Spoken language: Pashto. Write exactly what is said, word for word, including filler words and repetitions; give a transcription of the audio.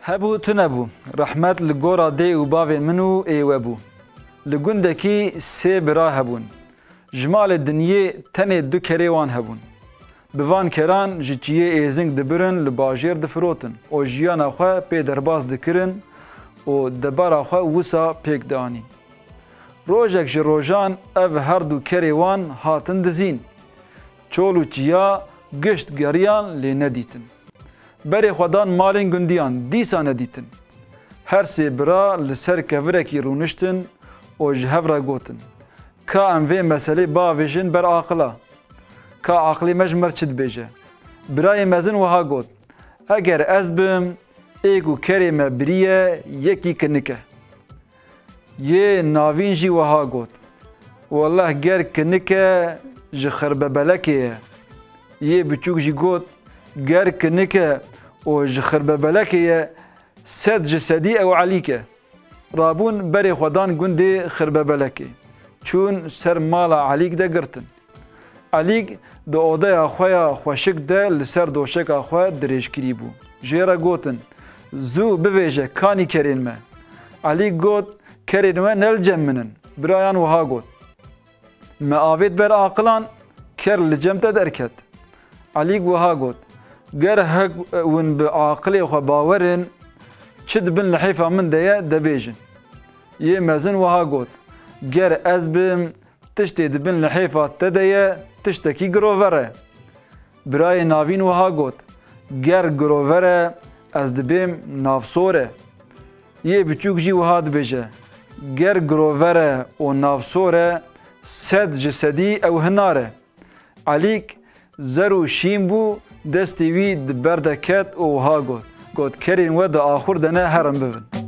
هبو تنبو رحمت لگورا دی و باوین منو ایوه بو لگوندکی سی برا هبون جمال دنیه تنه دو کری وان هبون بوان کران جیچیه ایزنگ دبرن لباجیر دفروتن و جیان خواه پی درباز دکرن و دبار خواه وسا پیک دانین روژک جروجان او هر دو کری وان هاتن دزین چولو چیا گشت گریان لی ندیتن بری خودان مالین گندیان دیسا ندیتن هر سی برا لسر کورکی رونشتن و جهو را گوتن که اموی مسئله باویجن بر عاقلا که عاقلی مجمر چد بیجه برای مزن وها گوت اگر از بم ایگو کری مبریه یکی کنکه یه ناوین جی وها گوت والله گر کنکه جخربه بلکه یه بچوک جی گوت گر کنکه و جخربه بلکه سد جسدی او علیکه رابون بری خودان گندی خربه بلکه چون سر مالا علیک ده گرتن علیک ده اوده اخویا خوشک ده لسر دوشک اخویا دریش کری بو جیرا گوتن زو بویجه کانی کرین ما علیک گوت کرین ما نل جمنن برایان وها گوت ما آوید بر عاقلان کر لجمت درکت علیک وها گوت گر هک ون بعاقلی خو باورن چد بن لحیفا من دیا دبیجن یه مزن وها گوت گر از بم تشتی دبن لحیفا تدیا تشتکی گرووره برای ناوین وها گوت گر گرووره از دبیم نافسوره یه بچوک جی وها دبیجه گر گرووره و نافسوره سد جسدی او هناره علیک زرو شیم بو دستی وی دبرده کت و ها گوت گوت کرین و دا آخور دنه هرم ببن